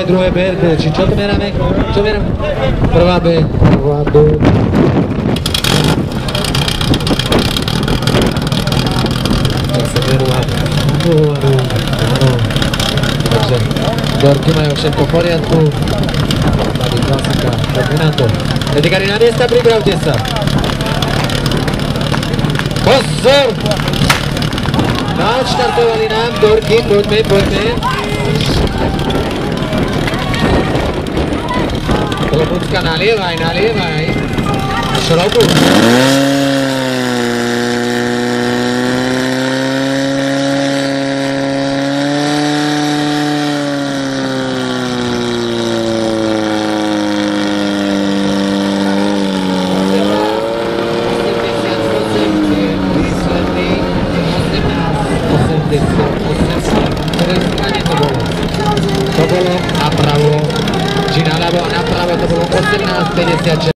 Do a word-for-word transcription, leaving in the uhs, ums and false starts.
druhé, druhé B, či čo to meráme? Čo meráme? Prvá B, prvá B. Tak sa berú a áno. Takže vzorky majú všetko v poriadku. Tady klasika, poďme na to. Dedikári na miesta, pripravte sa. Pozor! Naštartovali nám vzorky, poďme, poďme. Klobucka nalievaj, nalievaj. Šrobu. To bolo napravo, či naľavo a napravo to bolo osemnásť päťdesiatšesť.